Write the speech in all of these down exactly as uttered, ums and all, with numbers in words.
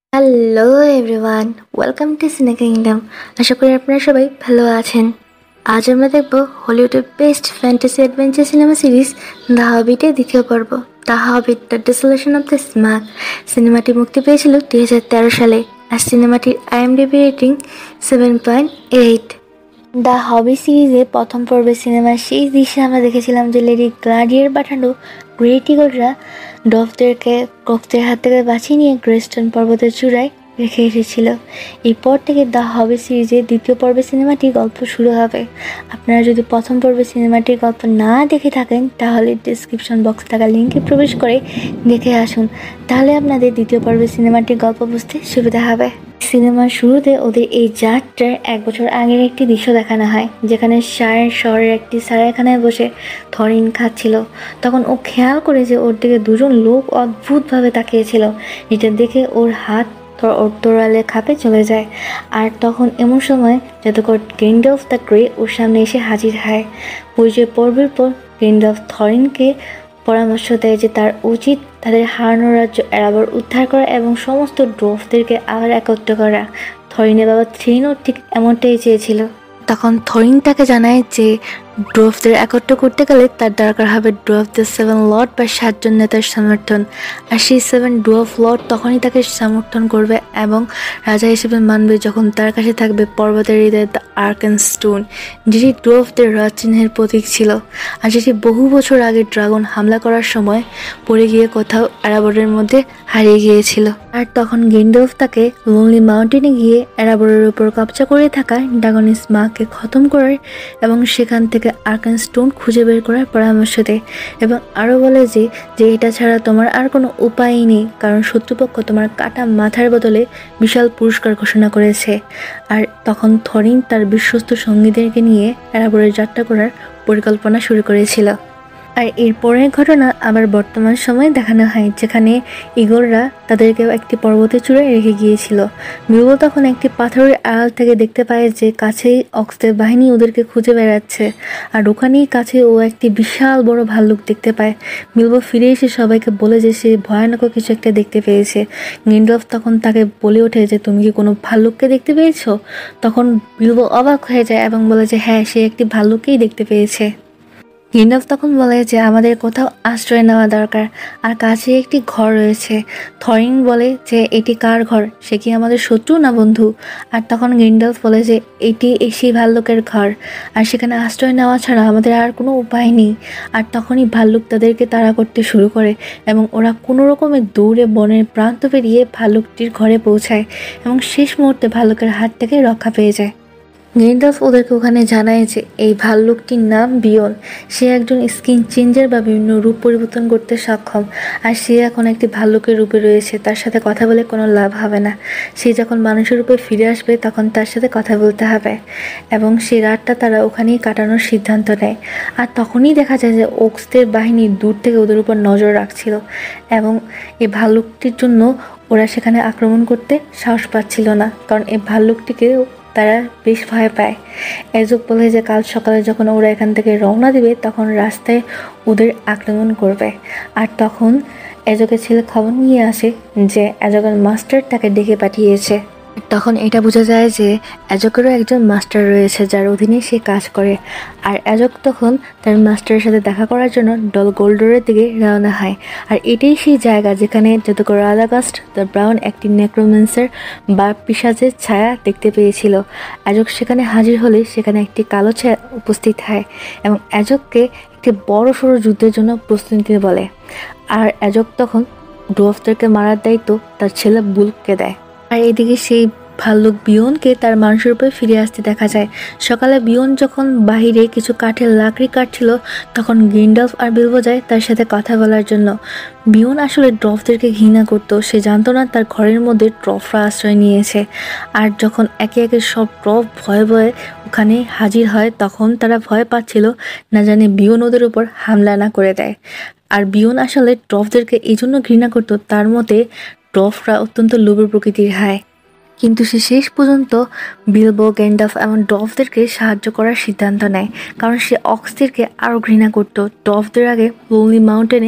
Hello everyone, welcome to cine kingdom. আশা করি আপনারা সবাই ভালো আছেন। আজ আমরা দেখব হলিউডের best fantasy adventure cinema series the হবিটের দ্বিতীয় পর্ব, the hobbit the desolation of the smaug. সিনেমাটি মুক্তি পেয়েছিল দুই হাজার তেরো সালে আর সিনেমাটির IMDb rating seven point eight. The hobbit সিরিজের প্রথম পর্বের সিনেমার সেই দৃশ্যে আমরা দেখেছিলাম যে লেডি গ্লাডিয়ার পাঠানো গ্রেট ইগলরা ডফদেরকে কফদের হাত থেকে বাঁচিয়ে নিয়ে গ্রেস্টন পর্বতের চূড়ায় রেখে এসেছিল। এরপর থেকে দ্য হবি সিরিজের দ্বিতীয় পর্বের সিনেমাটির গল্প শুরু হবে। আপনারা যদি প্রথম পর্বের সিনেমাটির গল্প না দেখে থাকেন তাহলে ডিসক্রিপশন বক্সে থাকা লিঙ্কে প্রবেশ করে দেখে আসুন, তাহলে আপনাদের দ্বিতীয় পর্বের সিনেমাটির গল্প বুঝতে সুবিধা হবে। সিনেমার শুরুতে ওদের এই যাত্রার এক বছর আগের একটি দৃশ্য দেখানো হয়, যেখানে শায়ের শহরের একটি সারাইখানায় বসে থরিন খাচ্ছিল। তখন ও খেয়াল করে যে ওর দিকে দুজন লোক অদ্ভুতভাবে তাকিয়েছিল, যেটা দেখে ওর হাত ওর তোরালে খাপে চলে যায়। আর তখন এমন সময় যাদুকর গ্রিন্ডলফ দ্য গ্রে ওর সামনে এসে হাজির হয়। পরিচয় পর্বের পর গ্রিন্ডলফ থরিনকে পরামর্শ দেয় যে তার উচিত তাদের হারানো রাজ্য এরাবর উদ্ধার করা এবং সমস্ত ড্রফদেরকে আবার একত্র করা। থরিনের বাবা থ্রিনও ঠিক এমনটাই চেয়েছিল। তখন থরিন তাকে জানায় যে ড্রফদের একত্র করতে গেলে তার দরকার হবে ড্রফদের সেভেন লর্ড বা সাতজন নেতার সমর্থন, আর সেই সেভেন ড্রফ লর্ড তখনই তাকে সমর্থন করবে এবং রাজা হিসেবে মানবে যখন তার কাছে থাকবে পর্বতের হৃদয়ে দ্য আর্কেন স্টোন, যেটি ড্রফদের রাজচিহ্নের প্রতীক ছিল আর যেটি বহু বছর আগে ড্রাগন হামলা করার সময় পড়ে গিয়ে কোথাও এরাবরের মধ্যে হারিয়ে গিয়েছিল। আর তখন গেন্ডলফ তাকে লোনলি মাউন্টেনে গিয়ে এরাবরের উপর কবজা করে থাকা ড্রাগনিস মাকে খতম করার এবং সেখান থেকে আর্কান স্টোন খুঁজে বের করার পরামর্শ দেয় এবং আরও বলে যে যে এটা ছাড়া তোমার আর কোনো উপায়ই নেই, কারণ শত্রুপক্ষ তোমার কাটা মাথার বদলে বিশাল পুরস্কার ঘোষণা করেছে। আর তখন থরিন তার বিশ্বস্ত সঙ্গীদেরকে নিয়ে এরাবরের যাত্রা করার পরিকল্পনা শুরু করেছিল। আর এরপরের ঘটনা আবার বর্তমান সময়ে দেখানো হয়, যেখানে ইগলরা তাদেরকে একটি পর্বতের চূড়ায় রেখে গিয়েছিল। বিলবো তখন একটি পাথরের আড়াল থেকে দেখতে পায় যে কাছেই অক্সদের বাহিনী ওদেরকে খুঁজে বেড়াচ্ছে, আর ওখানেই কাছে ও একটি বিশাল বড় ভাল্লুক দেখতে পায়। বিলবো ফিরে এসে সবাইকে বলে যে সে ভয়ানক কিছু একটা দেখতে পেয়েছে। গেন্ডলফ তখন তাকে বলে ওঠে যে তুমি কি কোনো ভাল্লুককে দেখতে পেয়েছো? তখন বিলবো অবাক হয়ে যায় এবং বলে যে হ্যাঁ, সে একটি ভাল্লুককেই দেখতে পেয়েছে। গেন্ডলফ তখন বলে যে আমাদের কোথাও আশ্রয় নেওয়া দরকার, আর কাছে একটি ঘর রয়েছে। থরিন বলে যে এটি কার ঘর, সে কি আমাদের শত্রু না বন্ধু? আর তখন গেন্ডলফ বলে যে এটি সেই ভাল্লুকের ঘর, আর সেখানে আশ্রয় নেওয়া ছাড়া আমাদের আর কোনো উপায় নেই। আর তখনই ভাল্লুক তাদেরকে তাড়া করতে শুরু করে এবং ওরা কোনো রকমে দৌড়ে বনের প্রান্ত পেরিয়ে ভাল্লুকটির ঘরে পৌঁছায় এবং শেষ মুহূর্তে ভাল্লুকের হাত থেকে রক্ষা পেয়ে যায়। গেন্ডলফ ওদেরকে ওখানে জানায় যে এই ভাল্লুকটির নাম বিয়ন। সে একজন স্কিন চেঞ্জার বা বিভিন্ন রূপ পরিবর্তন করতে সক্ষম, আর সে এখন একটি ভাল্লুকের রূপে রয়েছে। তার সাথে কথা বলে কোনো লাভ হবে না। সে যখন মানুষের রূপে ফিরে আসবে তখন তার সাথে কথা বলতে হবে, এবং সেই রাতটা তারা ওখানেই কাটানোর সিদ্ধান্ত নেয়। আর তখনই দেখা যায় যে ওক্সদের বাহিনী দূর থেকে ওদের উপর নজর রাখছিল, এবং এই ভাল্লুকটির জন্য ওরা সেখানে আক্রমণ করতে সাহস পাচ্ছিল না, কারণ এই ভাল্লুকটিকে তারা বেশ ভয় পায়। এজক বলে যে কাল সকালে যখন ওরা এখান থেকে রওনা দিবে তখন রাস্তায় ওদের আক্রমণ করবে। আর তখন এজকের ছেলে খবর নিয়ে আসে যে এজকের মাস্টার তাকে ডেকে পাঠিয়েছে। তখন এটা বোঝা যায় যে এজকেরও একজন মাস্টার রয়েছে যার অধীনে সে কাজ করে। আর এজক তখন তার মাস্টারের সাথে দেখা করার জন্য ডল গোল্ডরের দিকে রওনা হয়। আর এটাই সেই জায়গা যেখানে জাদুকর রাদাগাস্ট দ্য ব্রাউন একটি নেক্রোম্যান্সার বা পিশাচের ছায়া দেখতে পেয়েছিল। এজক সেখানে হাজির হলে সেখানে একটি কালো ছায়া উপস্থিত হয় এবং এজককে একটি বড় সড়ো যুদ্ধের জন্য প্রস্তুতি নিতে বলে। আর এজক তখন ড্রফদেরকে মারার দায়িত্ব তার ছেলে বুলককে দেয়। আর এদিকে সেই ভাল্লুক বিয়নকে তার মানুষের উপরে ফিরে আসতে দেখা যায়। সকালে বিয়ন যখন বাহিরে কিছু কাঠের লাকড়ি কাটছিল তখন গেন্ডলফ আর বিলবো যায় তার সাথে কথা বলার জন্য। বিয়ন আসলে ড্রফদেরকে ঘৃণা করতো, সে জানতো না তার ঘরের মধ্যে ড্রফরা আশ্রয় নিয়েছে। আর যখন একে একে সব ড্রফ ভয়ে ভয়ে ওখানে হাজির হয় তখন তারা ভয় পাচ্ছিল না জানে বিয়ন ওদের উপর হামলা না করে দেয়। আর বিয়ন আসলে ড্রফদেরকে এই জন্য ঘৃণা করতো, তার মতে ড্রফরা অত্যন্ত লোভী প্রকৃতির হয়। কিন্তু সে শেষ পর্যন্ত বিলবো, গ্যান্ডালফ এবং ডফদেরকে সাহায্য করার সিদ্ধান্ত নেয়, কারণ সে অক্সদেরকে আরও ঘৃণা করত। ডফদের আগে লোনলি মাউন্টেনে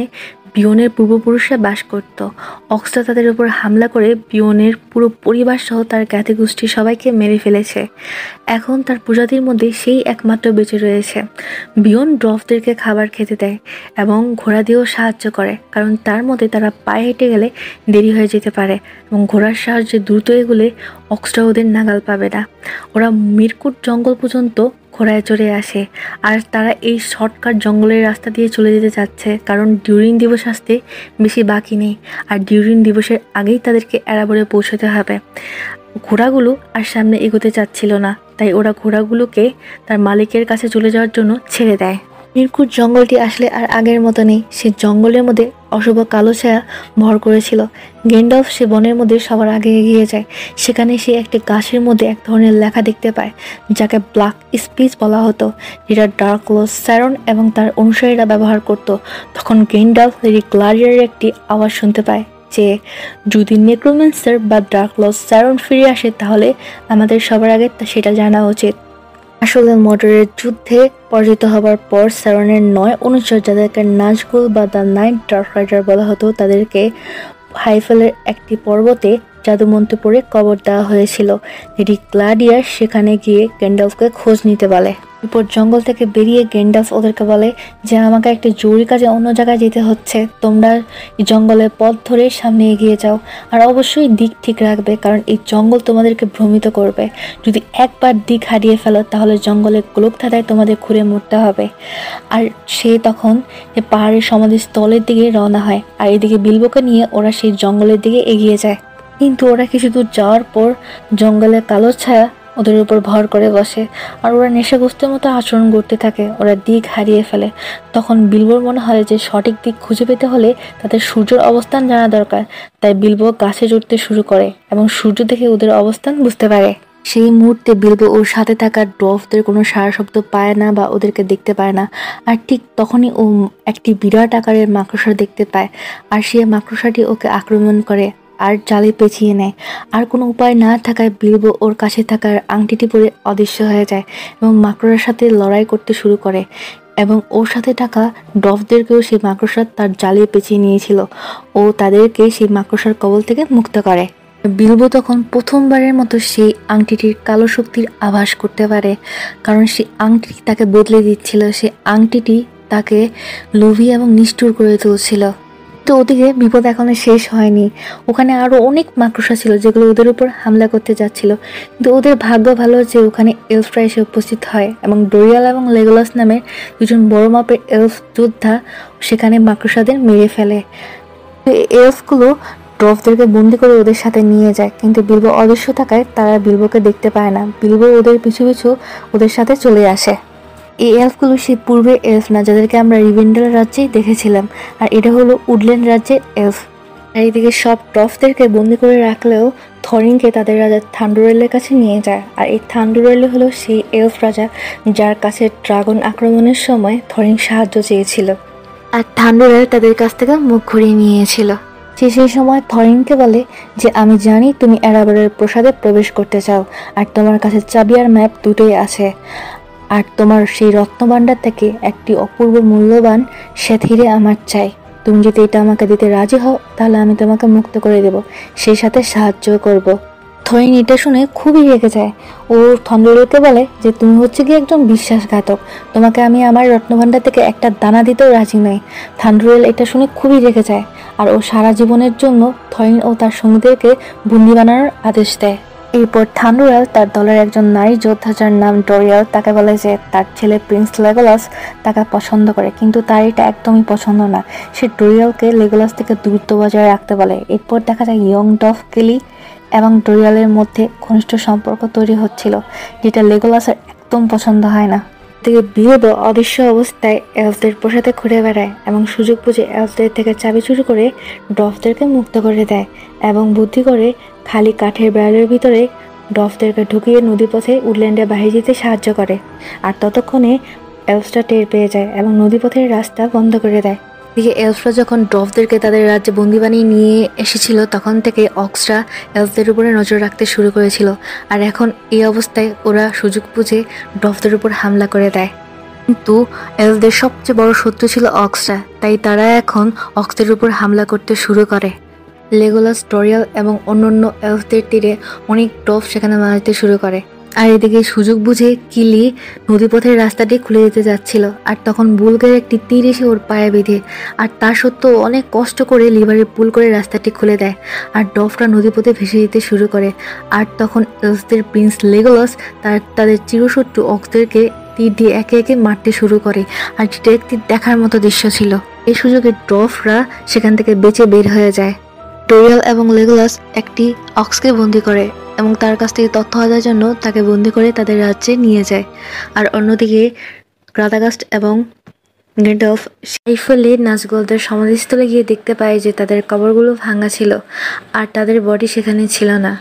বিয়নের পূর্বপুরুষরা বাস করত। অক্সরা তাদের উপর হামলা করে বিয়নের পুরো পরিবার সহ তার জ্ঞাতি গোষ্ঠী সবাইকে মেরে ফেলেছে। এখন তার প্রজাতির মধ্যে সেই একমাত্র বেঁচে রয়েছে। বিয়ন ড্রফদেরকে খাবার খেতে দেয় এবং ঘোড়া দিয়েও সাহায্য করে, কারণ তার মতে তারা পায়ে হেঁটে গেলে দেরি হয়ে যেতে পারে এবং ঘোড়ার সাহায্যে দ্রুত এগুলে অক্সরা ওদের নাগাল পাবে না। ওরা মিরকুট জঙ্গল পর্যন্ত ঘোড়ায় চড়ে আসে, আর তারা এই শর্টকাট জঙ্গলের রাস্তা দিয়ে চলে যেতে চাচ্ছে, কারণ ডিউরিং দিবস আসতে বেশি বাকি নেই, আর ডিউরিং দিবসের আগেই তাদেরকে এরাবরে পৌঁছতে হবে। ঘোড়াগুলো আর সামনে এগোতে চাচ্ছিল না, তাই ওরা ঘোড়াগুলোকে তার মালিকের কাছে চলে যাওয়ার জন্য ছেড়ে দেয়। মিরকুট জঙ্গলটি আসলে আর আগের মতো নেই। সে জঙ্গলের মধ্যে অশুভ কালো ছায়া ভর করেছিল। গ্যান্ডলফ সে বনের মধ্যে সবার আগে এগিয়ে যায়। সেখানে সে একটি গাছের মধ্যে এক ধরনের লেখা দেখতে পায়, যাকে ব্ল্যাক স্পিচ বলা হতো, যেটা ডার্ক লর্ড স্যারন এবং তার অনুসারীরা ব্যবহার করত। তখন গ্যান্ডলফ লেডি গ্লাডিয়ারের একটি আওয়াজ শুনতে পায় যে যদি নেক্রোম্যান্সার বা ডার্ক লর্ড স্যারন ফিরে আসে, তাহলে আমাদের সবার আগে সেটা জানা উচিত। আসলে মর্ডরের যুদ্ধে পরাজিত হবার পর স্যারনের নয় অনুচর, যাদেরকে নাজগুল বা দ্য নাইট ডার্ক রাইডার বলা হতো, তাদেরকে হাইফেলের একটি পর্বতে জাদুমন্ত্র পড়ে কবর দেওয়া হয়েছিল। লেডি গ্লাডিয়ার সেখানে গিয়ে গ্যান্ডলফকে খোঁজ নিতে বলে। এরপর জঙ্গল থেকে বেরিয়ে গ্যান্ডলফ ওদেরকে বলে যে আমাকে একটা জরুরি কাজে অন্য জায়গায় যেতে হচ্ছে, তোমরা এই জঙ্গলের পথ ধরে সামনে এগিয়ে যাও, আর অবশ্যই দিক ঠিক রাখবে, কারণ এই জঙ্গল তোমাদেরকে ভ্রমিত করবে। যদি একবার দিক হারিয়ে ফেলো, তাহলে জঙ্গলের গোলকধাঁধায় তোমাদের ঘুরে মরতে হবে। আর সে তখন পাহাড়ের সমাধিস্থলের দিকে রওনা হয়, আর এদিকে বিলবোকে নিয়ে ওরা সেই জঙ্গলের দিকে এগিয়ে যায়। কিন্তু ওরা কিছু দূর যাওয়ার পর জঙ্গলের কালো ছায়া ওদের উপর ভর করে বসে, আর ওরা নেশাগ্রস্তের মতো আচরণ করতে থাকে। ওরা দিক হারিয়ে ফেলে। তখন বিলবোর মনে হয় যে সঠিক দিক খুঁজে পেতে হলে তাদের সূর্যের অবস্থান জানা দরকার। তাই বিলবো গাছে চড়তে শুরু করে এবং সূর্য দেখে ওদের অবস্থান বুঝতে পারে। সেই মুহূর্তে বিলবো ওর সাথে থাকা ড্রফদের কোনো সারা শব্দ পায় না বা ওদেরকে দেখতে পায় না। আর ঠিক তখনই ও একটি বিরাট আকারের মাকড়সা দেখতে পায়, আর সেই মাকড়সাটি ওকে আক্রমণ করে আর জালে পেঁচিয়ে নেয়। আর কোনো উপায় না থাকায় বিলবো ওর কাছে থাকার আংটিটি পরে অদৃশ্য হয়ে যায় এবং মাকড়সার সাথে লড়াই করতে শুরু করে, এবং ওর সাথে থাকা ডফদেরকেও সেই মাকড়সা তার জালে পেঁচিয়ে নিয়েছিল। ও তাদেরকে সেই মাকড়সার কবল থেকে মুক্ত করে। বিলবো তখন প্রথমবারের মতো সেই আংটিটির কালো শক্তির আভাস করতে পারে, কারণ সেই আংটি তাকে বদলে দিচ্ছিল। সেই আংটিটি তাকে লোভী এবং নিষ্ঠুর করে তুলছিল। তো ওদিকে বিপদ এখনো শেষ হয়নি। ওখানে আরো অনেক মাকড়সা ছিল যেগুলো ওদের উপর হামলা করতে যাচ্ছিল, কিন্তু ওদের ভাগ্য ভালো যে ওখানে এলফরা এসে উপস্থিত হয় এবং ডোরিয়াল এবং লেগোলাস নামের দুজন বড় মাপের এলফ যোদ্ধা সেখানে মাকড়সাদের মেরে ফেলে। এলফগুলো ড্রফদেরকে বন্দি করে ওদের সাথে নিয়ে যায়, কিন্তু বিলবো অদৃশ্য থাকায় তারা বিলবোকে দেখতে পায় না। বিলবো ওদের পিছু পিছু ওদের সাথে চলে আসে। এই এলফগুলো সেই পূর্বের এলফ না, যাদেরকে আমরা রিভেন্ডেল রাজ্যেই দেখেছিলাম, আর এটা হলো উডল্যান্ড রাজ্যের এলফ। আর এইদিকে সব ড্রফদেরকে বন্দি করে রাখলেও থরিনকে তাদের রাজা থান্ডারেলের কাছে নিয়ে যায়। আর এই থান্ডারেল হলো সেই এলফ রাজা যার কাছে ড্রাগন আক্রমণের সময় থরিন সাহায্য চেয়েছিল, আর থান্ডারেল তাদের কাছ থেকে মুখ ঘুরিয়ে নিয়েছিল। সে সেই সময় থরিনকে বলে যে আমি জানি তুমি এরাবরের প্রাসাদে প্রবেশ করতে চাও, আর তোমার কাছে চাবি আর ম্যাপ দুটোই আছে, আর তোমার সেই রত্নভাণ্ডার থেকে একটি অপূর্ব মূল্যবান শ্বেত হিরে আমার চাই। তুমি যদি এটা আমাকে দিতে রাজি হও, তাহলে আমি তোমাকে মুক্ত করে দেব, সেই সাথে সাহায্য করব। থরিন এটা শুনে খুবই রেগে যায়। ও থান্ডারেলকে বলে যে তুমি হচ্ছে কি একজন বিশ্বাসঘাতক, তোমাকে আমি আমার রত্নভাণ্ডার থেকে একটা দানা দিতেও রাজি নই। থান্ডারেল এটা শুনে খুবই রেগে যায়, আর ও সারা জীবনের জন্য থরিন ও তার সঙ্গীদেরকে বন্দি বানানোর আদেশ দেয়। এরপর থান্ডারেল তার দলের একজন নারী যোদ্ধা যার নাম ডোরিয়াল তাকে বলে যে তার ছেলে প্রিন্স লেগোলাস তাকে পছন্দ করে, কিন্তু তার এটা একদমই পছন্দ না। সে ডোরিয়ালকে লেগোলাস থেকে দূরত্ব বজায় রাখতে বলে। এরপর দেখা যায় ইয়ং ডফ কেলি এবং ডোরিয়ালের মধ্যে ঘনিষ্ঠ সম্পর্ক তৈরি হচ্ছিল, যেটা লেগোলাসের একদম পছন্দ হয় না। থেকে বিলবো অদৃশ্য অবস্থায় এলফদের প্রাসাদে ঘুরে বেড়ায় এবং সুযোগ বুঝে এলফদের থেকে চাবি চুরি করে ডফদেরকে মুক্ত করে দেয়, এবং বুদ্ধি করে খালি কাঠের বেড়ালের ভিতরে ডফদেরকে ঢুকিয়ে নদীপথে উডল্যান্ডে বাহির যেতে সাহায্য করে। আর ততক্ষণে এলফরা টের পেয়ে যায় এবং নদীপথের রাস্তা বন্ধ করে দেয়। এদিকে এলফরা যখন ডফদেরকে তাদের রাজ্যে বন্দি বানিয়ে নিয়ে এসেছিল, তখন থেকে অক্সরা এলফদের উপরে নজর রাখতে শুরু করেছিল, আর এখন এই অবস্থায় ওরা সুযোগ বুঝে ডফদের উপর হামলা করে দেয়। কিন্তু এলফদের সবচেয়ে বড় শত্রু ছিল অক্সরা, তাই তারা এখন অক্সের উপর হামলা করতে শুরু করে। লেগোলাস, ডরিয়াল এবং অন্যান্য এলফদের তীরে অনেক ড্রফ সেখানে মারতে শুরু করে। আর এদিকে সুযোগ বুঝে কিলি নদীপথের রাস্তাটি খুলে দিতে যাচ্ছিল, আর তখন বুলগের একটি তীর এসে ওর পায়ে বেঁধে, আর তা সত্ত্বেও অনেক কষ্ট করে লিভারে পুল করে রাস্তাটি খুলে দেয়, আর ডফরা নদীপথে ভেসে যেতে শুরু করে। আর তখন এলফদের প্রিন্স লেগোলাস তার তাদের চিরশত্রু অক্সদেরকে তীর দিয়ে একে একে মারতে শুরু করে, আর যেটা একটি দেখার মতো দৃশ্য ছিল। এই সুযোগে ডফরা সেখান থেকে বেঁচে বের হয়ে যায়। ডরিয়াল এবং লেগোলাস একটি অক্সকে বন্দি করে এবং তার কাছ থেকে তথ্য আদায়ের জন্য তাকে বন্দি করে তাদের রাজ্যে নিয়ে যায়। আর অন্যদিকে রাদাগাস্ট এবং গ্যান্ডলফ সাইফলে নাজগলদের সমাধিস্থলে গিয়ে দেখতে পায় যে তাদের কবরগুলো ভাঙা ছিল আর তাদের বডি সেখানে ছিল না।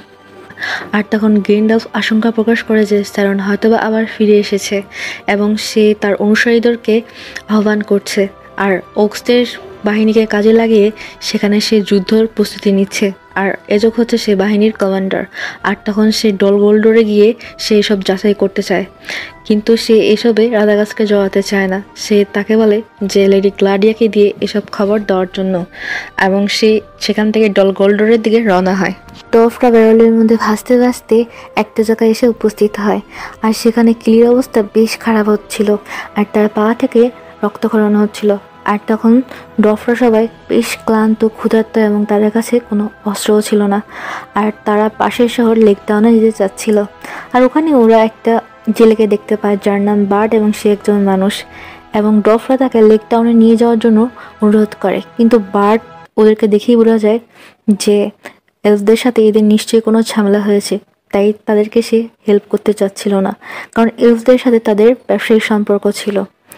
আর তখন গ্যান্ডলফ আশঙ্কা প্রকাশ করে যে স্যারন হয়তোবা আবার ফিরে এসেছে এবং সে তার অনুসারীদেরকে আহ্বান করছে, আর অক্সদের বাহিনীকে কাজে লাগিয়ে সেখানে সে যুদ্ধর প্রস্তুতি নিচ্ছে। আর এজক হচ্ছে সে বাহিনীর কমান্ডার। আর তখন সে ডলগোল্ডরে গিয়ে সে এসব যাচাই করতে চায়, কিন্তু সে এসবে রাদাগাসকে জড়াতে চায় না। সে তাকে বলে যে লেডি ক্লাডিয়াকে দিয়ে এসব খবর দেওয়ার জন্য, এবং সে সেখান থেকে ডলগোল্ডরের দিকে রওনা হয়। ডফরা ব্যারলের মধ্যে ভাসতে ভাসতে একটা জায়গায় এসে উপস্থিত হয়, আর সেখানে কিলির অবস্থা বেশ খারাপ হচ্ছিল, আর তার পা থেকে রক্তক্ষরণ হচ্ছিল। আর তখন ডফরা সবাই বেশ ক্লান্ত, ক্ষুধার্ত এবং তাদের কাছে কোনো অস্ত্রও ছিল না। আর তারা পাশের শহর লেক টাউনে যেতে চাচ্ছিল। আর ওখানে ওরা একটা জেলেকে দেখতে পায় যার নাম বার্ড, এবং সে একজন মানুষ, এবং ডফরা তাকে লেক টাউনে নিয়ে যাওয়ার জন্য অনুরোধ করে। কিন্তু বার্ড ওদেরকে দেখেই বোঝা যায় যে এলফদের সাথে এদের নিশ্চয়ই কোনো ঝামেলা হয়েছে, তাই তাদেরকে সে হেল্প করতে চাচ্ছিল না, কারণ এলফদের সাথে তাদের ব্যবসায়িক সম্পর্ক ছিল।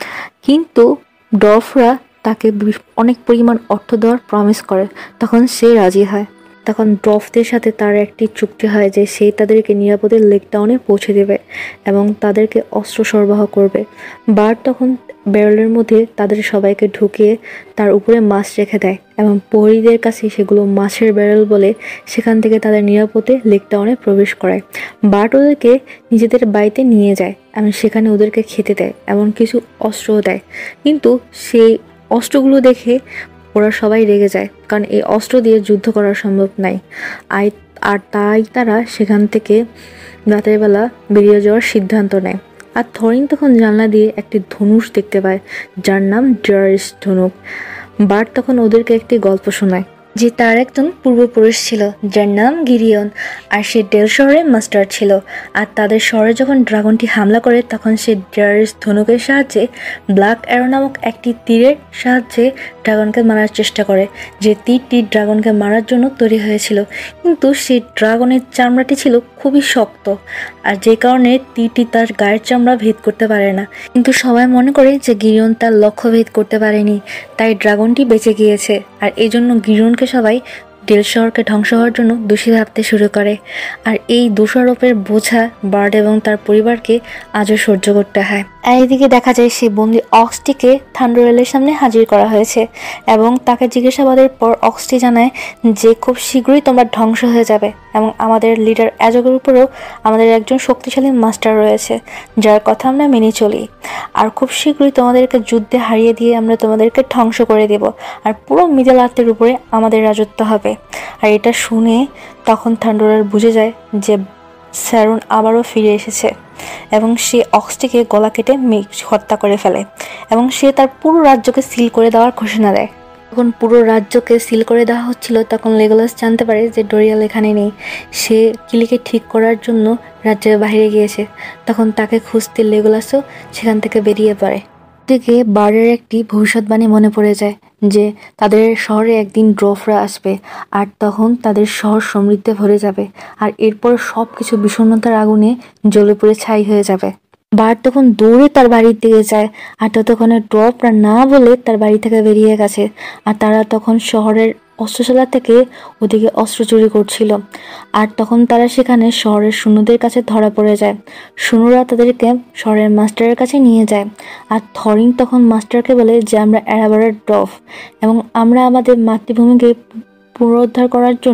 কিন্তু ডফরা তাকে অনেক পরিমাণ অর্থ দেওয়ার প্রমিস করে, তখন সে রাজি হয়। তখন ডফদের সাথে তার একটি চুক্তি হয় যে সে তাদেরকে নিরাপদে লেক টাউনে পৌঁছে দেবে এবং তাদেরকে অস্ত্র সরবরাহ করবে। বার্ড তখন ব্যারেলের মধ্যে তাদের সবাইকে ঢুকিয়ে তার উপরে মাছ রেখে দেয় এবং প্রহরীদের কাছে সেগুলো মাছের ব্যারেল বলে সেখান থেকে তাদের নিরাপদে লেক টাউনে প্রবেশ করায়। বার্ড ওদেরকে নিজেদের বাড়িতে নিয়ে যায় এবং সেখানে ওদেরকে খেতে দেয় এবং কিছু অস্ত্রও দেয়। কিন্তু সেই অস্ত্রগুলো দেখে ওরা সবাই রেগে যায়, কারণ এই অস্ত্র দিয়ে যুদ্ধ করা সম্ভব নাই। আই আর তাই তারা সেখান থেকে রাতের বেলা বেরিয়ে যাওয়ার সিদ্ধান্ত নেয়। আর থরিন তখন জানলা দিয়ে একটি ধনুষ দেখতে পায় যার নাম ড্রারিস ধনুক। বার্ড তখন ওদেরকে একটি গল্প শোনায় যে তার একজন পূর্বপুরুষ ছিল যার নাম গিরিয়ন, আর সে ডেল শহরে মাস্টার ছিল। আর তাদের শহরে যখন ড্রাগনটি হামলা করে তখন সে ড্রারিস ধনুকের সাহায্যে ব্ল্যাক অ্যারো নামক একটি তীরের সাহায্যে ড্রাগনকে মারার চেষ্টা করে, যে তীরটি ড্রাগনকে মারার জন্য তৈরি হয়েছিল। কিন্তু সেই ড্রাগনের চামড়াটি ছিল খুবই শক্ত, আর যে কারণে তীরটি তার গায়ের চামড়া ভেদ করতে পারে না। কিন্তু সবাই মনে করে যে গিরিয়ন তার লক্ষ্য ভেদ করতে পারেনি, তাই ড্রাগনটি বেঁচে গিয়েছে। আর এই জন্য গিরিয়নকে সবাই ডেল শহরকে ধ্বংস হওয়ার জন্য দোষী ভাবতে শুরু করে। আর এই দোষারোপের বোঝা বার্ড এবং তার পরিবারকে আজও সহ্য করতে হয়। আর এদিকে দেখা যায় সেই বন্দি অক্সটিকে থান্ডারেলের সামনে হাজির করা হয়েছে এবং তাকে জিজ্ঞাসাবাদের পর অক্সটি জানায় যে খুব শীঘ্রই তোমরা ধ্বংস হয়ে যাবে এবং আমাদের লিডার অ্যাজকের উপরেও আমাদের একজন শক্তিশালী মাস্টার রয়েছে যার কথা আমরা মেনে চলি, আর খুব শীঘ্রই তোমাদেরকে যুদ্ধে হারিয়ে দিয়ে আমরা তোমাদেরকে ধ্বংস করে দেব, আর পুরো মিডল আর্থের উপরে আমাদের রাজত্ব হবে। আর এটা শুনে তখন থান্ডারেল বুঝে যায় যে স্যারন আবারও ফিরে এসেছে এবং সে অক্সটিকে গলা কেটে হত্যা করে ফেলে এবং সে তার পুরো রাজ্যকে সিল করে দেওয়ার ঘোষণা দেয়। যখন পুরো রাজ্যকে সিল করে দেওয়া হচ্ছিল তখন লেগোলাস জানতে পারে যে ডরিয়াল এখানে নেই, সে কিলিকে ঠিক করার জন্য রাজ্যের বাইরে গিয়েছে। তখন তাকে খুঁজতে লেগোলাসও সেখান থেকে বেরিয়ে পড়ে। থেকে বার্ডের একটি ভবিষ্যৎবাণী মনে পড়ে যায় যে তাদের শহরে একদিন ড্রফরা আসবে, আর তখন তাদের শহর সমৃদ্ধে ভরে যাবে, আর এরপর সব কিছু বিষণ্ণতার আগুনে জ্বলে পুড়ে ছাই হয়ে যাবে। বার্ড তখন দৌড়ে তার বাড়ির দিকে যায়, আর ততক্ষণে ড্রফরা না বলে তার বাড়ি থেকে বেরিয়ে গেছে, আর তারা তখন শহরের অস্ত্রশালা থেকে ওদিকে অস্ত্র চুরি করছিল। আর তখন তারা সেখানে শহরের সৈন্যদের কাছে ধরা পড়ে যায়। সৈন্যরা তাদেরকে শহরের মাস্টারের কাছে নিয়ে যায়, আর থরিন তখন মাস্টারকে বলে যে আমরা অ্যারাবারের ড্রফ এবং আমরা আমাদের মাতৃভূমিকে পুনরুদ্ধার করার জন্য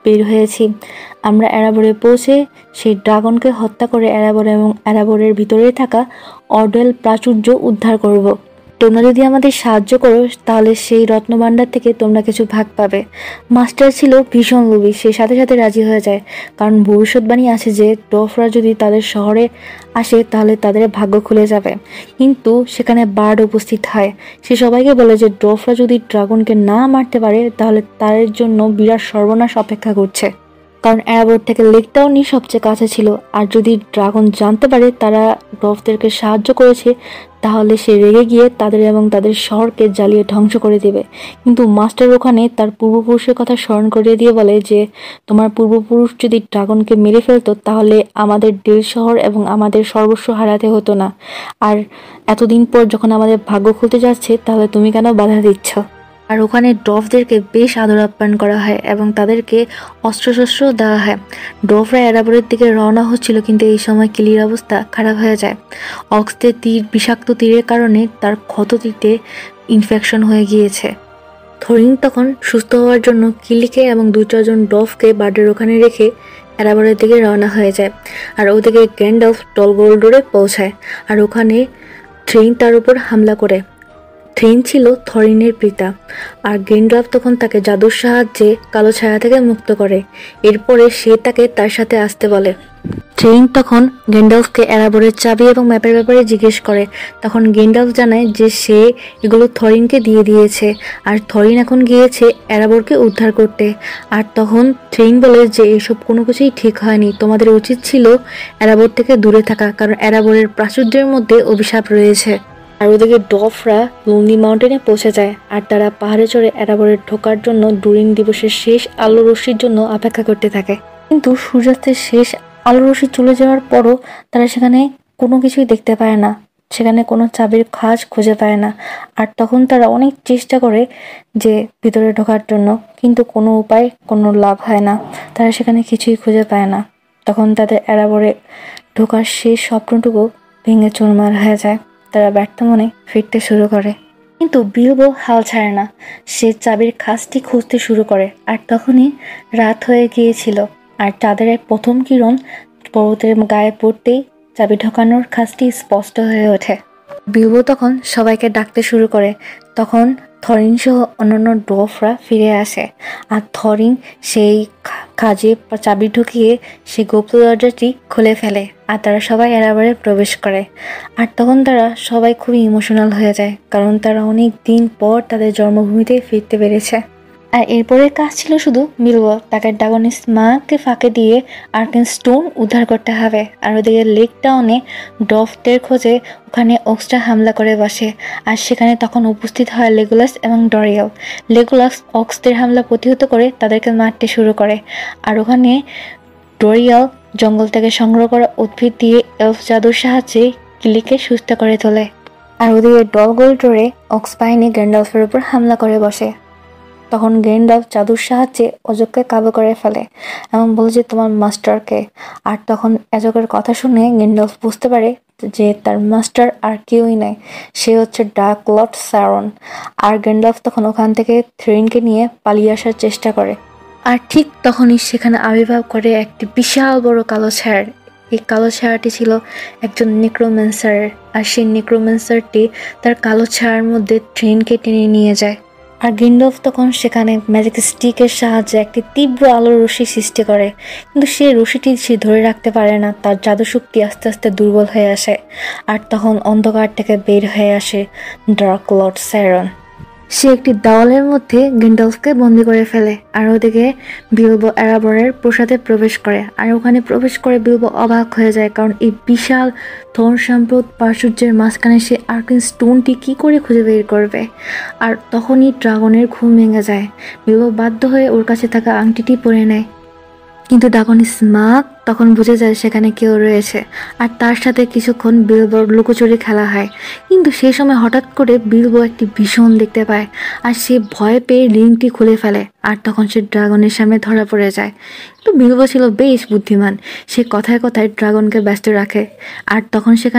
বের হয়েছি। আমরা এরাবোরে পৌঁছে সেই ড্রাগনকে হত্যা করে এরাবোর এবং এরাবোরের ভিতরে থাকা অডেল প্রাচুর্য উদ্ধার করব। তোমরা যদি আমাদের সাহায্য করো তাহলে সেই রত্নভাণ্ডার থেকে তোমরা কিছু ভাগ পাবে। মাস্টার ছিল ভীষণ লোভী, সে সাথে সাথে রাজি হয়ে যায়, কারণ ভবিষ্যৎবাণী আছে যে ড্রফরা যদি তাদের শহরে আসে তাহলে তাদের ভাগ্য খুলে যাবে। কিন্তু সেখানে বার্ড উপস্থিত হয়। সে সবাইকে বলে যে ড্রফরা যদি ড্রাগনকে না মারতে পারে তাহলে তাদের জন্য বিরাট সর্বনাশ অপেক্ষা করছে, কারণ এরাবোর থেকে লেক টাউনই সবচেয়ে কাছে ছিল। আর যদি ড্রাগন জানতে পারে তারা ড্রফদেরকে সাহায্য করেছে তাহলে সে রেগে গিয়ে তাদের এবং তাদের শহরকে জ্বালিয়ে ধ্বংস করে দেবে। কিন্তু মাস্টার ওখানে তার পূর্বপুরুষের কথা স্মরণ করিয়ে দিয়ে বলে যে তোমার পূর্বপুরুষ যদি ড্রাগনকে মেরে ফেলতো তাহলে আমাদের ডেল শহর এবং আমাদের সর্বস্ব হারাতে হতো না। আর এতদিন পর যখন আমাদের ভাগ্য খুলতে যাচ্ছে তাহলে তুমি কেন বাধা দিচ্ছ? আর ওখানে ড্রফদেরকে বেশ আদর আপ্যায়ন করা হয় এবং তাদেরকে অস্ত্রশস্ত্র দেওয়া হয়। ড্রফরা এরাবোরের দিকে রওনা হচ্ছিল, কিন্তু এই সময় কিলির অবস্থা খারাপ হয়ে যায়। অক্সদের তীর বিষাক্ত তীরের কারণে তার ক্ষতটিতে ইনফেকশন হয়ে গিয়েছে। থরিন তখন সুস্থ হওয়ার জন্য কিলিকে এবং দু চারজন ড্রফকে বার্ডের ওখানে রেখে এরাবোরের দিকে রওনা হয়ে যায়। আর ওদিকে গ্যান্ডলফ ডলগোল্ডরে পৌঁছায়, আর ওখানে থ্রেইন তার উপর হামলা করে। থ্রেইন ছিল থরিনের পিতা, আর গ্যান্ডলফ তখন তাকে জাদুর সাহায্যে কালো ছায়া থেকে মুক্ত করে। এরপরে সে তাকে তার সাথে আসতে বলে। থ্রেইন তখন গ্যান্ডলফকে এরাবোরের চাবি এবং ম্যাপের ব্যাপারে জিজ্ঞেস করে। তখন গ্যান্ডলফ জানায় যে সে এগুলো থরিনকে দিয়ে দিয়েছে, আর থরিন এখন গিয়েছে এরাবোরকে উদ্ধার করতে। আর তখন থ্রেইন বলে যে এসব কোনো কিছুই ঠিক হয়নি, তোমাদের উচিত ছিল এরাবোর থেকে দূরে থাকা, কারণ এরাবোরের প্রাচুর্যের মধ্যে অভিশাপ রয়েছে। আর ওদিকে ড্রফরা লোনলি মাউন্টেনে পৌঁছে যায়, আর তারা পাহাড়ে চড়ে এরাবোরে ঢোকার জন্য ডুরিং দিবসের শেষ আলো রশ্মির জন্য অপেক্ষা করতে থাকে। কিন্তু সূর্যাস্তের শেষ আলো রশ্মি চলে যাওয়ার পরও তারা সেখানে কোনো কিছুই দেখতে পায় না, সেখানে কোনো চাবির খাঁজ খুঁজে পায় না। আর তখন তারা অনেক চেষ্টা করে যে ভিতরে ঢোকার জন্য, কিন্তু কোনো উপায় কোনো লাভ হয় না, তারা সেখানে কিছুই খুঁজে পায় না। তখন তাদের এরাবোরে ঢোকার শেষ স্বপ্নটুকু ভেঙে চুরমার হয়ে যায়। তারা ব্যর্থ মনে ফিরতে শুরু করে, কিন্তু বিলবো হাল ছাড়ে না। সে চাবির খাঁজটি খুঁজতে শুরু করে, আর তখনই রাত হয়ে গিয়েছিল। আর চাঁদের প্রথম কিরণ পর্বতের গায়ে পড়তেই চাবি ঢোকানোর খাঁজটি স্পষ্ট হয়ে ওঠে। বিলবো তখন সবাইকে ডাকতে শুরু করে। তখন থরিন সহ অন্যান্য ড্রফরা ফিরে আসে, আর থরিন সেই কাজে চাবি ঢুকিয়ে সে গুপ্ত দরজাটি খুলে ফেলে, আর তারা সবাই এরাবোরে প্রবেশ করে। আর তখন তারা সবাই খুবই ইমোশনাল হয়ে যায়, কারণ তারা অনেক দিন পর তাদের জন্মভূমিতে ফিরতে পেরেছে। আর এরপরের কাজ ছিল শুধু বিলবো তাকে ড্রাগনের মাকে ফাঁকে দিয়ে আর্কেন স্টোন উদ্ধার করতে হবে। আর ওদিকে লেক টাউনে ড্রফদের খোঁজে ওখানে অক্সটা হামলা করে বসে, আর সেখানে তখন উপস্থিত হয় লেগুলাস এবং ডরিয়াল। লেগুলাস অক্সদের হামলা প্রতিহত করে তাদেরকে মারতে শুরু করে, আর ওখানে ডরিয়াল জঙ্গল থেকে সংগ্রহ করা উদ্ভিদ দিয়ে এলফ জাদুর সাহায্যে কিলিকে সুস্থ করে তোলে। আর ওদিকে ডলগোল্ডরে অক্স বাহিনী গ্যান্ডলফের উপর হামলা করে বসে। তখন গ্যান্ডলফ জাদুর সাহায্যে অজককে কাবু করে ফেলে এবং বলে যে তোমার মাস্টারকে। আর তখন অজকের কথা শুনে গ্যান্ডলফ বুঝতে পারে যে তার মাস্টার আর কেউই নাই, সে হচ্ছে ডার্ক লর্ড সারন। আর গ্যান্ডলফ তখন ওখান থেকে থ্রেইনকে নিয়ে পালিয়ে আসার চেষ্টা করে। আর ঠিক তখনই সেখানে আবির্ভাব করে একটি বিশাল বড় কালো ছায়ার। এই কালো ছায়াটি ছিল একজন নেক্রোম্যান্সারের, আর সেই নেক্রোম্যান্সারটি তার কালো ছায়ার মধ্যে থ্রেইনকে টেনে নিয়ে যায়। আর গ্যান্ডলফ তখন সেখানে ম্যাজিক স্টিকের সাহায্যে একটি তীব্র আলোর রশ্মি সৃষ্টি করে, কিন্তু সেই রশ্মিটি সে ধরে রাখতে পারে না, তার জাদু শক্তি আস্তে আস্তে দুর্বল হয়ে আসে। আর তখন অন্ধকার থেকে বের হয়ে আসে ডার্ক লর্ড সারন। সে একটি দেওয়ালের মধ্যে গ্যান্ডলফকে বন্দি করে ফেলে। আর ওদিকে বিলবো এরাবোরের প্রাসাদে প্রবেশ করে, আর ওখানে প্রবেশ করে বিলবো অবাক হয়ে যায়, কারণ এই বিশাল ধন সম্পদ প্রাচুর্যের মাঝখানে সে আর্কেন স্টোনটি কি করে খুঁজে বের করবে। আর তখনই ড্রাগনের ঘুম ভেঙে যায়। বিলবো বাধ্য হয়ে ওর কাছে থাকা আংটিটি পরে নেয়, কিন্তু ড্রাগন স্মাগ তখন বুঝে যায় সেখানে কেউ রয়েছে, আর তার সাথে কিছুক্ষণ বিলবোর লুকোচুরি খেলা হয়। কিন্তু সেই সময় হঠাৎ করে বিলবো একটি ভীষণ দেখতে পায়, আর সে ভয় পেয়ে রিংটি খুলে ফেলে, আর তখন সে ড্রাগনের সামনে ধরা পড়ে যায়। কিন্তু বিলবো ছিল বেশ বুদ্ধিমান, সে কথায় কথায় ড্রাগনকে ব্যস্ত রাখে। আর তখন সেখানে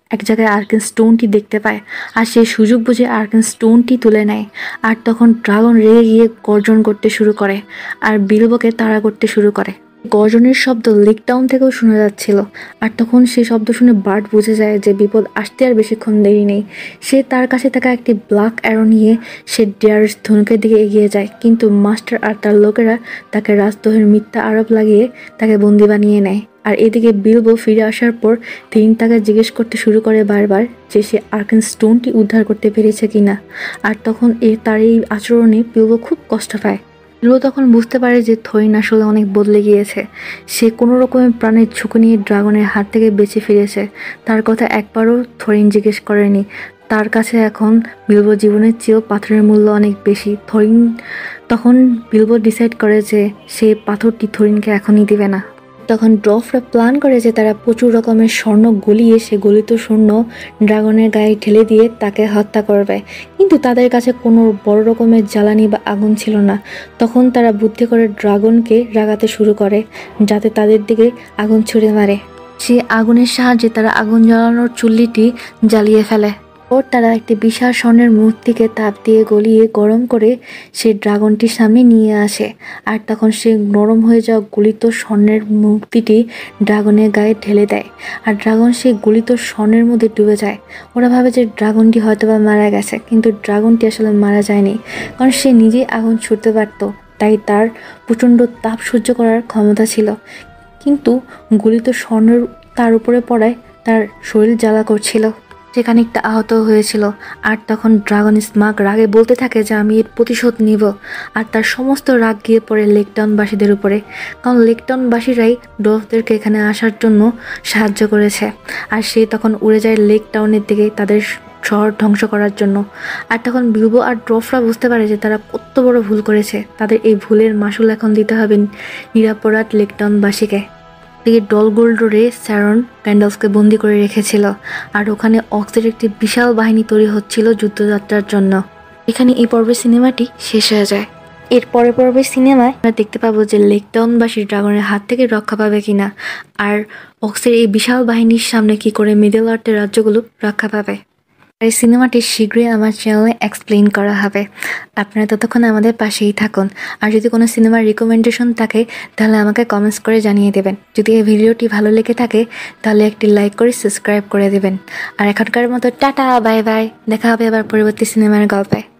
এক জায়গায় আর্কেন স্টোনটি দেখতে পায় আর সে সুযোগ বুঝে আর্কেন স্টোনটি তুলে নেয়। আর তখন ড্রাগন রেগে গিয়ে গর্জন করতে শুরু করে আর বিলবোকে তাড়া করতে শুরু করে। গর্জনের শব্দ লেক টাউন থেকেও শোনা যাচ্ছিল। আর তখন সে শব্দ শুনে বার্ট বুঝে যায় যে বিপদ আসতে আর বেশিক্ষণ দেরি নেই। সে তার কাছে থাকা একটি ব্ল্যাক অ্যারো নিয়ে সে ডেয়ার্স ধনুকের দিকে এগিয়ে যায়, কিন্তু মাস্টার আর তার লোকেরা তাকে রাজদ্রোহের মিথ্যা আরোপ লাগিয়ে তাকে বন্দি বানিয়ে নেয়। আর এদিকে বিলবো ফিরে আসার পর তিনি তাকে জিজ্ঞেস করতে শুরু করে বারবার যে সে আর্কেন স্টোনটি উদ্ধার করতে পেরেছে কিনা। আর তখন এ তার এই আচরণে বিলবো খুব কষ্ট পায়। বিলবো তখন বুঝতে পারে যে থরিন আসলে অনেক বদলে গিয়েছে। সে কোনো রকমের প্রাণের ঝুঁকি নিয়ে ড্রাগনের হাত থেকে বেঁচে ফিরেছে। তার কথা একবারও থরিন জিজ্ঞেস করেনি। তার কাছে এখন বিলবো জীবনের চেয়েও পাথরের মূল্য অনেক বেশি। থরিন তখন বিলবো ডিসাইড করে যে সে পাথরটি থরিনকে এখনই দিবে না। তখন ড্রফরা প্ল্যান করে যে তারা প্রচুর রকমের স্বর্ণ গলিয়ে সে গলিত স্বর্ণ ড্রাগনের গায়ে ঢেলে দিয়ে তাকে হত্যা করবে, কিন্তু তাদের কাছে কোনো বড় রকমের জ্বালানি বা আগুন ছিল না। তখন তারা বুদ্ধি করে ড্রাগনকে রাগাতে শুরু করে যাতে তাদের দিকে আগুন ছুড়ে মারে। সে আগুনের সাহায্যে তারা আগুন জ্বালানোর চুল্লিটি জ্বালিয়ে ফেলে। ওর তারা একটি বিশাল স্বর্ণের মূর্তিকে তাপ দিয়ে গলিয়ে গরম করে সে ড্রাগনটির সামনে নিয়ে আসে। আর তখন সে নরম হয়ে যাওয়া গলিত স্বর্ণের মূর্তিটি ড্রাগনের গায়ে ঢেলে দেয়। আর ড্রাগন সেই গলিত স্বর্ণের মধ্যে ডুবে যায়। ওরা ভাবে যে ড্রাগনটি হয়তো বা মারা গেছে, কিন্তু ড্রাগনটি আসলে মারা যায়নি, কারণ সে নিজেই আগুন ছুটতে পারত, তাই তার প্রচণ্ড তাপ সহ্য করার ক্ষমতা ছিল। কিন্তু গলিত স্বর্ণের তার উপরে পড়ায় তার শরীর জ্বালা করছিল, সে খানিকটা আহত হয়েছিল। আর তখন ড্রাগন স্মাগ রাগে বলতে থাকে যে আমি এর প্রতিশোধ নিব। আর তার সমস্ত রাগ গিয়ে পড়ে লেক টাউনবাসীদের উপরে, কারণ লেক টাউনবাসীরাই ড্রফদেরকে এখানে আসার জন্য সাহায্য করেছে। আর সে তখন উড়ে যায় লেক টাউনের দিকে তাদের শহর ধ্বংস করার জন্য। আর তখন বিলবো আর ড্রফরা বুঝতে পারে যে তারা কত বড় ভুল করেছে। তাদের এই ভুলের মাসুল এখন দিতে হবে নিরাপরাধ লেক টাউনবাসীকে। দিকে ডল গোল্ডরে স্যারন গ্যান্ডলফকে বন্দি করে রেখেছিল, আর ওখানে অক্সের একটি বিশাল বাহিনী তৈরি হচ্ছিল যুদ্ধযাত্রার জন্য। এখানে এই পর্বের সিনেমাটি শেষ হয়ে যায়। এর পরের পর্বের সিনেমায় আমরা দেখতে পাবো যে লেক টাউনবাসী ড্রাগনের হাত থেকে রক্ষা পাবে কিনা, আর অক্সের এই বিশাল বাহিনীর সামনে কি করে মিডল আর্থের রাজ্যগুলো রক্ষা পাবে। এই সিনেমাটি শীঘ্রই আমার চ্যানেলে এক্সপ্লেইন করা হবে। আপনারা ততক্ষণ আমাদের পাশেই থাকুন। আর যদি কোনো সিনেমার রিকমেন্ডেশন থাকে তাহলে আমাকে কমেন্টস করে জানিয়ে দেবেন। যদি এই ভিডিওটি ভালো লেগে থাকে তাহলে একটি লাইক করে সাবস্ক্রাইব করে দেবেন। আর এখনকার মতো টাটা, বাই বাই, দেখা হবে আবার পরবর্তী সিনেমার গল্পে।